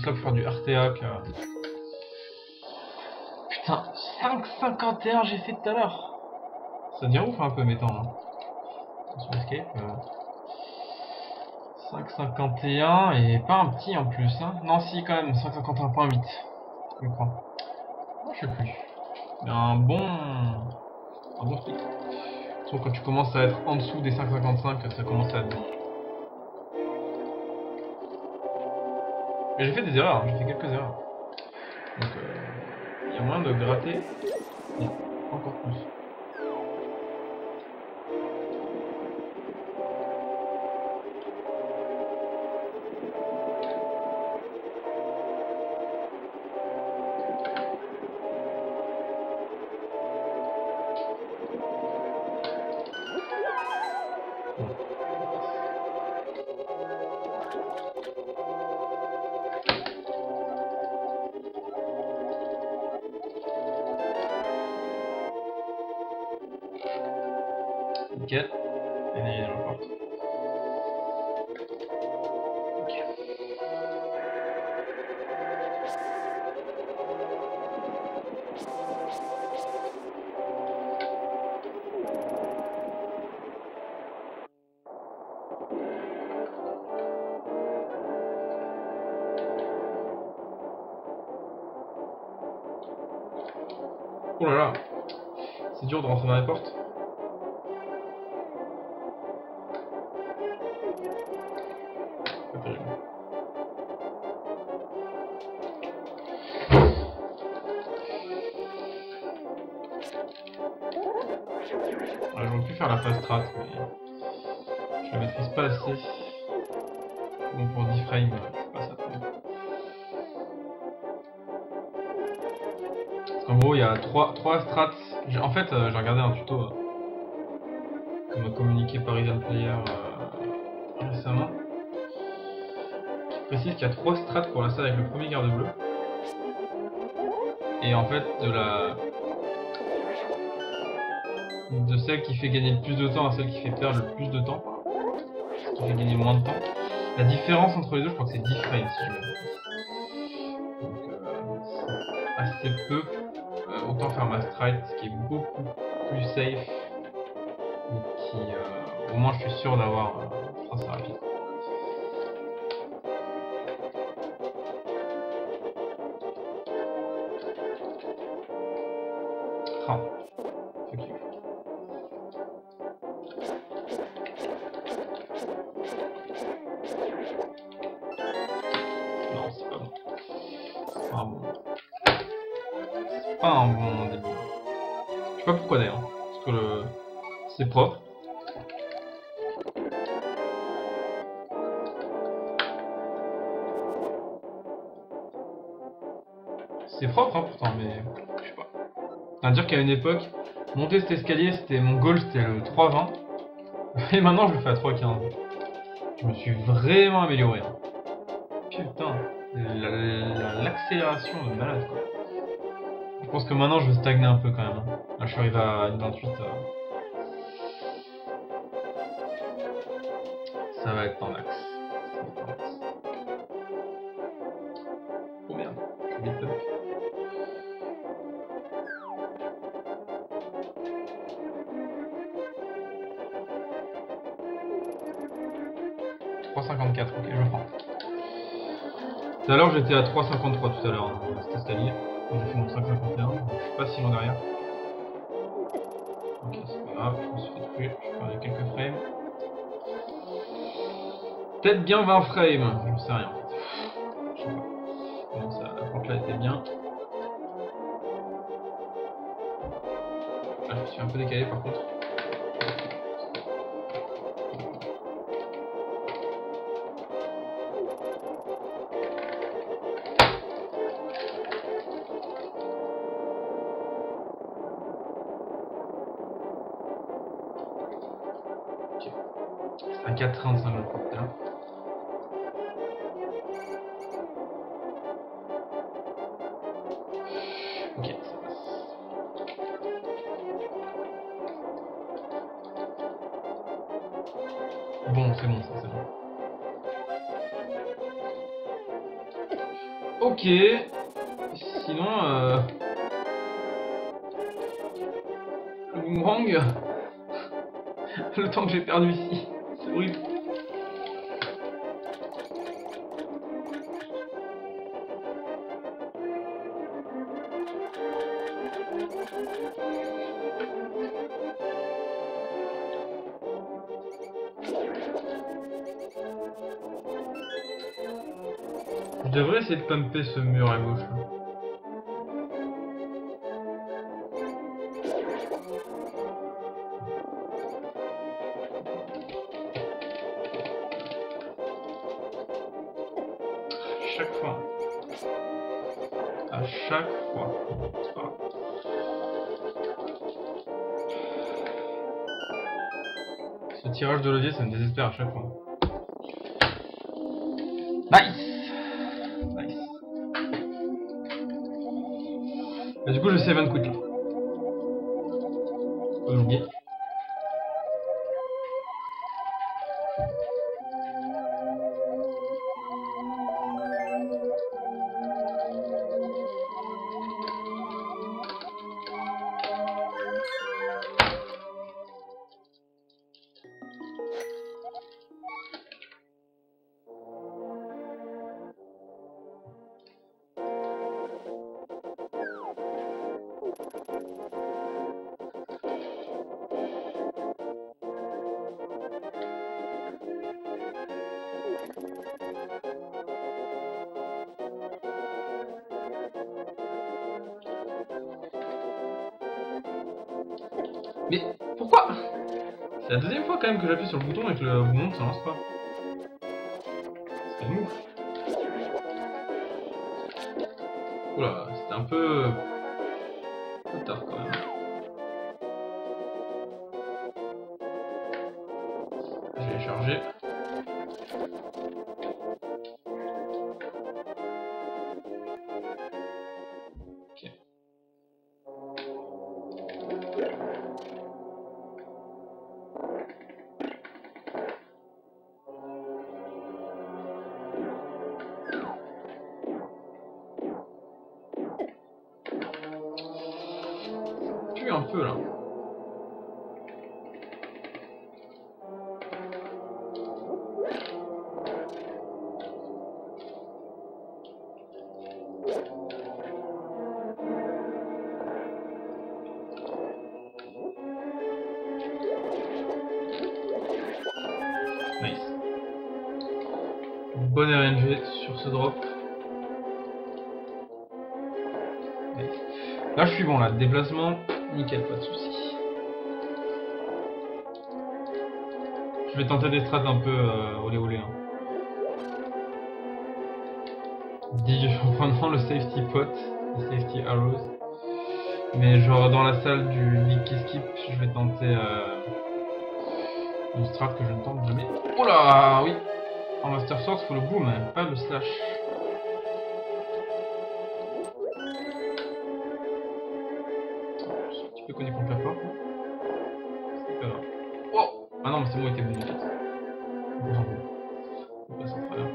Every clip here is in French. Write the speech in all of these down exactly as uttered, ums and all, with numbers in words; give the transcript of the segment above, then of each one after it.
plus là pour faire du R T A que... Putain, cinq cinquante et un j'ai fait tout à l'heure. Ça devient ouf un peu mes temps. Hein. Sur escape. Euh... cinq cinquante et un et pas un petit en plus. Hein. Non si quand même, cinq cinquante et un point huit. Je crois. Non, je sais plus. Mais un bon... Un bon speed. Sauf quand tu commences à être en dessous des cinq cinquante-cinq, ça commence à être bon. Mais j'ai fait des erreurs, hein. J'ai fait quelques erreurs. Donc il euh, y a moyen de gratter. Non, encore plus. Nickel. Et il est dans la porte. Ok. Oh là là. C'est dur de rentrer dans les portes. Pas terrible. Ouais, j'aurais pu faire la phase strat, mais je la maîtrise pas assez. Bon, pour dix frames, je passe après. Parce qu'en gros, il y a trois strats. En fait, euh, j'ai regardé un tuto euh, que m'a communiqué Parisian Player euh, récemment. Qui précise qu'il y a trois strats pour la salle avec le premier garde bleu. Et en fait, de la. De celle qui fait gagner le plus de temps à celle qui fait perdre le plus de temps. Ce qui fait gagner moins de temps. La différence entre les deux, je crois que c'est dix frames si je me trompe. Donc, euh, c'est assez peu. Euh, autant faire ma stride, ce qui est beaucoup plus safe. Mais qui, euh, au moins, je suis sûr d'avoir euh, trace rapide. Ah, fuck you. Non, c'est pas bon. C'est pas un bon. C'est pas un bon début. Je sais pas pourquoi d'ailleurs. Parce que le... c'est propre. C'est propre hein, pourtant, mais je sais pas. C'est-à-dire qu'à une époque, monter cet escalier, c'était mon goal, c'était le trois vingt. Et maintenant, je le fais à trois quinze. Je me suis vraiment amélioré. Hein. Putain, l'accélération la, la, de malade quoi. Je pense que maintenant, je vais stagner un peu quand même. Hein. Là, je suis arrivé à une vingt-huit. Euh... Ça va être en axe. Oh merde, je vais vite. trois cinquante-quatre, ok, je prends. Tout à l'heure, j'étais à trois cinquante-trois tout à l'heure, hein, cet escalier. J'ai fait mon cinq cinquante et un, donc je suis pas si loin derrière. Ok, c'est pas grave, je me suis fait tuer, je perds quelques frames. Peut-être bien vingt frames, je ne sais rien. Je sais pas. Bon, ça, la porte là était bien. Là, je suis un peu décalé par contre. À quatre trente-cinq le porte là. Ok, ça passe. Bon, c'est bon, ça c'est bon. Ok. Sinon, euh... le boomerang, le temps que j'ai perdu ici, c'est horrible. Je devrais essayer de pumper ce mur à gauche là. Chaque fois. À chaque fois. C'est pas grave. Ce tirage de levier, ça me désespère à chaque fois. Nice. Nice. Et du coup, je save and quit là. Faut l'oublier. Mais pourquoi? C'est la deuxième fois quand même que j'appuie sur le bouton et que le bouton ça lance pas. C'est mou. Oula, c'était un peu... un peu tard quand même. Je vais les charger. Ok. Ça pue un peu là. Nice. Bonne R N G sur ce drop. Nice. Là je suis bon là, déplacement, nickel, pas de soucis. Je vais tenter des strats un peu euh, olé olé. Hein. Dis en prenant le safety pot, le safety arrows. Mais genre dans la salle du Big Key Skip, je vais tenter euh, une strat que je ne tente jamais. Oh là, oui. En Master Sword, il faut le boom, pas le slash. Je suis un petit peu connu pour faire peur. C'est pas grave. Oh. Ah non, mais c'est bon, il était bon en fait. On s'en fout. On passe en travers.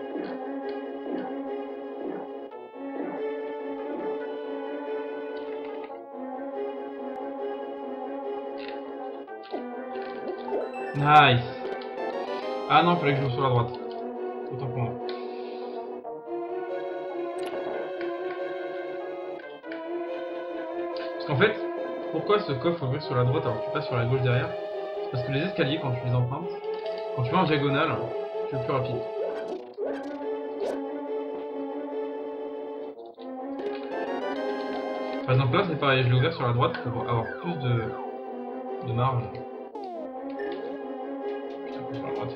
Nice. Ah non, il fallait que je joue sur la droite. Autant pour moi. Parce qu'en fait, pourquoi ce coffre ouvrir sur la droite alors que tu passes sur la gauche derrière? C'est parce que les escaliers, quand tu les empruntes, quand tu vas en diagonale, tu es plus rapide. Par exemple là c'est pareil, je l'ai ouvert sur la droite pour avoir plus de, de marge. Putain, sur la droite.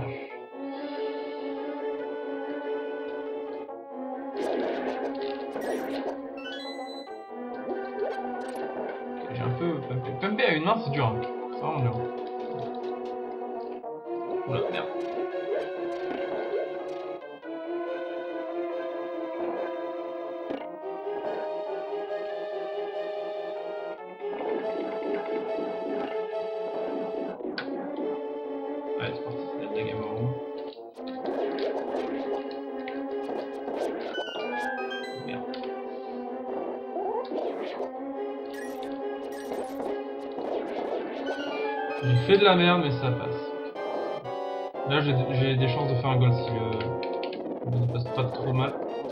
J'ai un peu pumpé. Pumpé à une main c'est dur, hein. C'est vraiment dur. Oula, merde. Allez, c'est parti, c'est la game over. J'ai fait de la merde, mais ça passe. Là, j'ai des chances de faire un goal si le ne passe pas trop mal.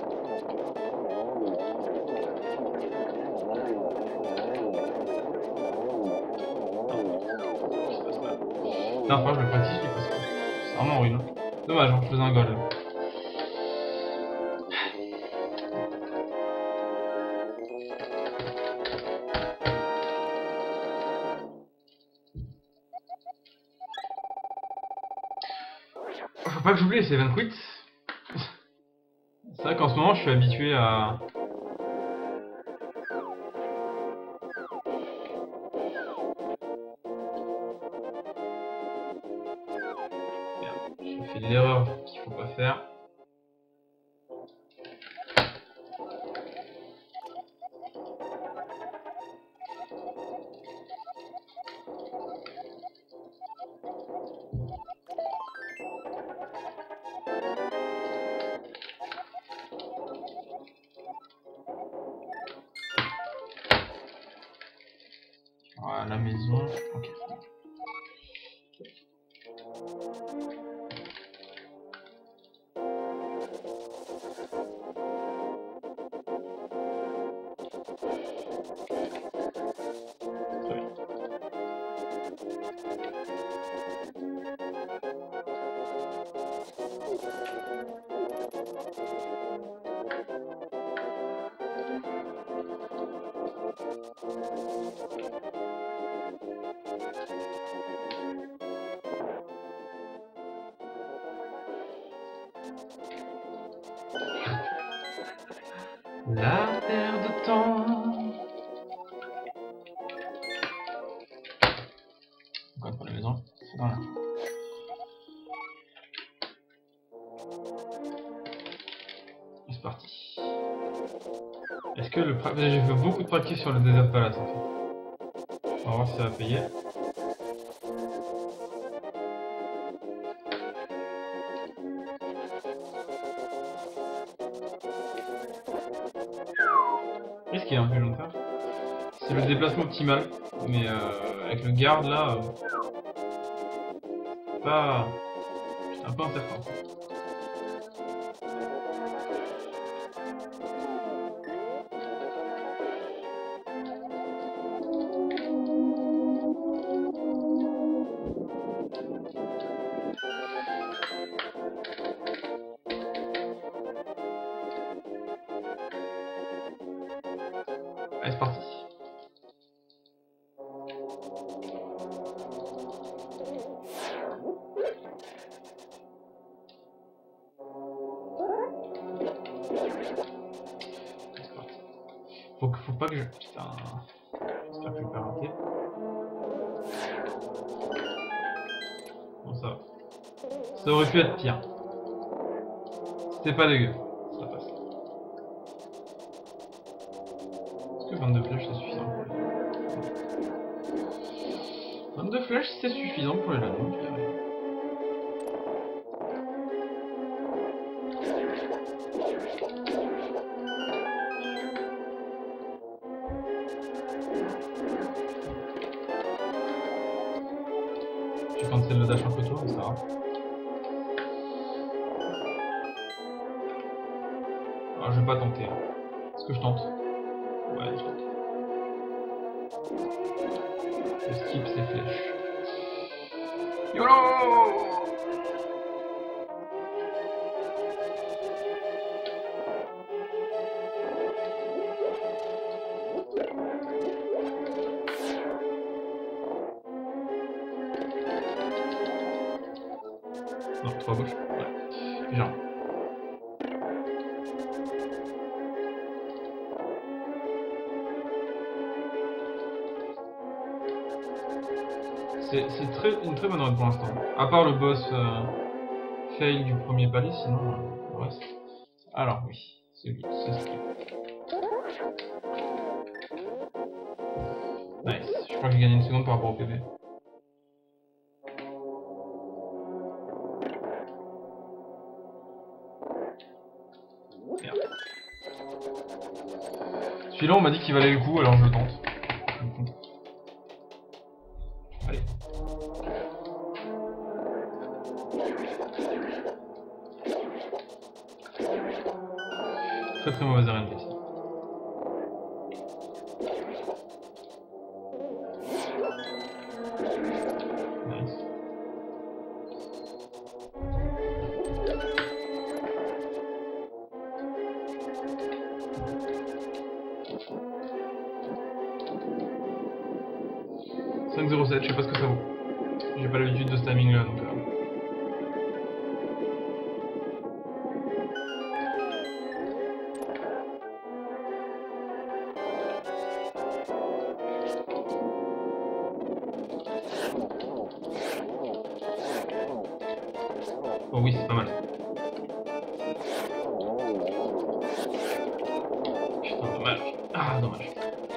Non, enfin, je le pratique parce que c'est vraiment horrible. Dommage, hein, je faisais un goal là. Faut pas que j'oublie les seven quits. C'est vrai qu'en ce moment je suis habitué à... Merde, j'ai fait l'erreur qu'il faut pas faire. Voilà, la maison. Ok. Très bien. La terre de temps. Encore pour la maison. Voilà. C'est parti. Est-ce que le... J'ai fait beaucoup de practice sur le Desert Palace en fait. On va voir si ça va payer. Qu'est-ce qu'il y a un peu long de faire? C'est le déplacement optimal, mais euh, avec le garde là, euh, pas... un peu incertain. Allez, c'est parti. Faut, que, faut pas que je... Putain... J'espère que je vais pas rater. Bon, ça va. Ça aurait pu être pire. C'était pas dégueu. Ça passe. Est-ce que vingt-deux flèches c'est suffisant pour les... vingt-deux flèches c'est suffisant pour les ladons, je dirais. J'ai cancel le dash un peu tôt, mais ça va. Alors je vais pas tenter. Est-ce que je tente? Ouais, je tente. Je skip ces flèches. YOLO! Non, trop à gauche. Ouais. Genre. C'est très, une très bonne run pour l'instant. À part le boss euh, fail du premier palier, sinon euh, le reste. Alors oui, ce skip. Nice. Je crois que j'ai gagné une seconde par rapport au P B. Merde. Celui-là, on m'a dit qu'il valait le coup, alors je le tente. Allez. Très très mauvaise R N G ici. Nice. cinq zéro sept, je sais pas ce que ça vaut. J'ai pas l'habitude de ce timing là donc. Euh... Oh oui, c'est pas mal. Putain, dommage. Ah, dommage.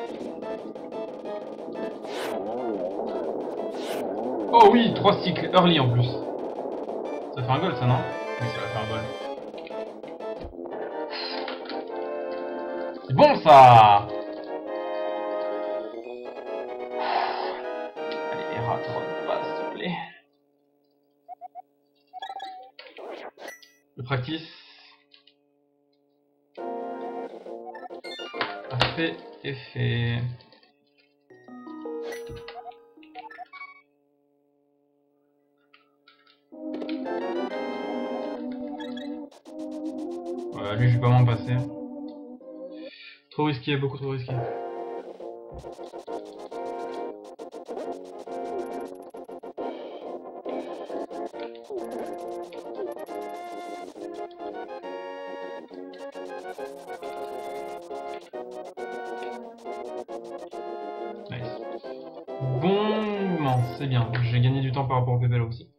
Oh oui, trois cycles early en plus. Ça fait un goal ça, non? Oui, ça va faire un goal. C'est bon ça! Allez, rate, rate pas, s'il te plaît. Le practice a fait effet. Voilà, lui je vais pas m'en passer. Trop risqué, beaucoup trop risqué. Nice. Bon mouvement, c'est bien. J'ai gagné du temps par rapport au P P L aussi.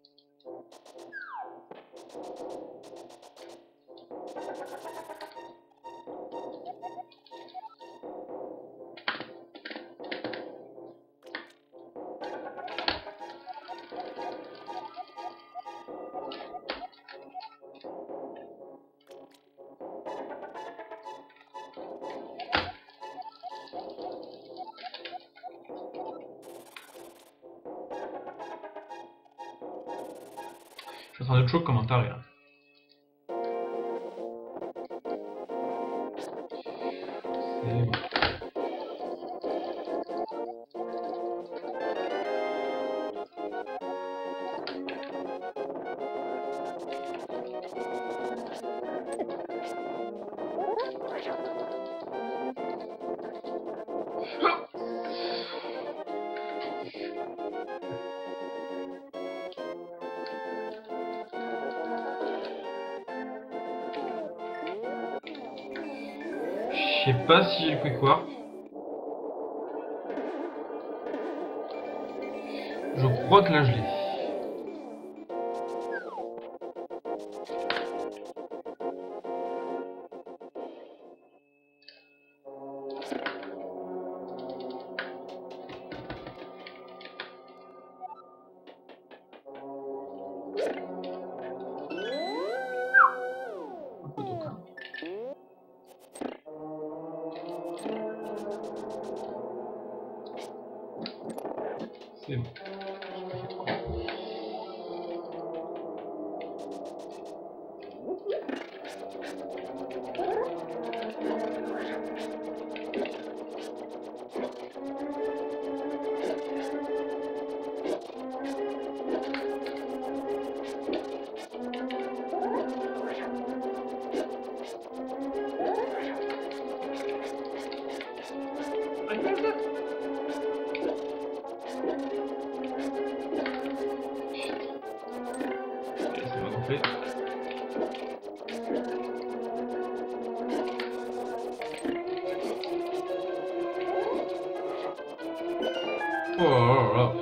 Je suis en train de choc comme un taré là. C'est bon. Je sais pas si j'ai le quick warp. Je crois que là je l'ai. Un peu d'eau, quand même. C'est bon. Allez, ça va gonfler. Oh là là.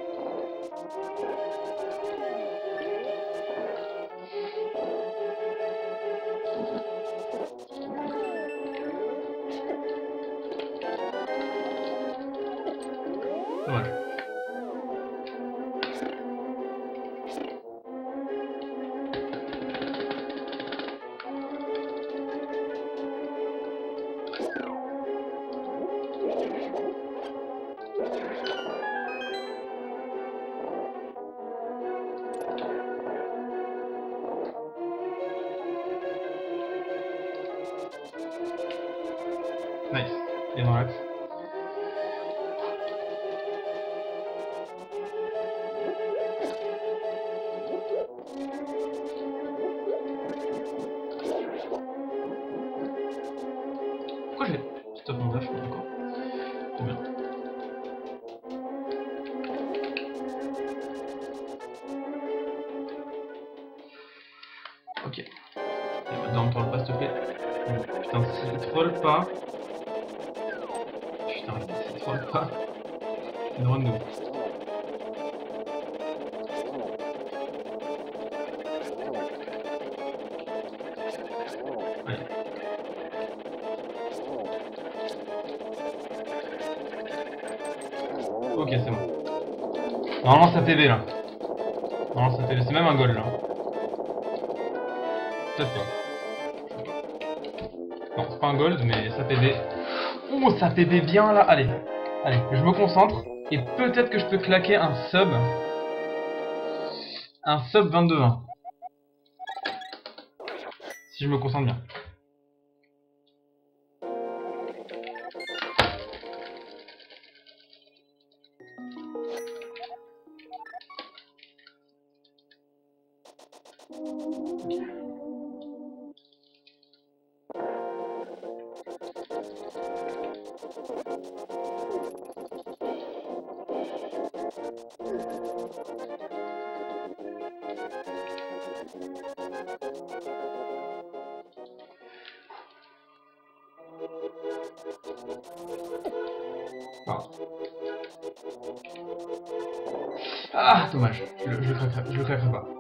Dommage. Nice. Et dans l'axe. Pourquoi j'ai stop mon dash encore? C'est bien. Ok. Et maintenant on troll pas s'il te plaît. Putain, s'il troll pas. Putain, s'il troll pas. C'est une run de ouf. Allez. Ok, c'est bon. Normalement ça P V là. Normalement ça P V, c'est même un goal là. Peut-être pas. Non, c'est pas un gold, mais ça P V. Ouh, ça P V bien là. Allez, allez, je me concentre. Et peut-être que je peux claquer un sub. Un sub vingt-deux vingt. Si je me concentre bien. Ah, ah dommage, je, je, le craquerai, je le craquerai pas.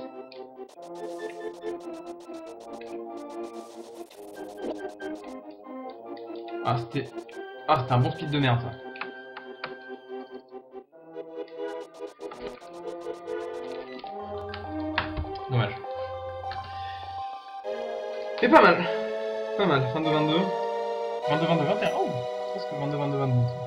Ah c'était... Ah c'était un bon speed de merde ça. Dommage. Et pas mal. Pas mal, vingt-deux vingt-deux. vingt-deux vingt-deux vingt et un. Oh, presque vingt-deux vingt-deux vingt-deux.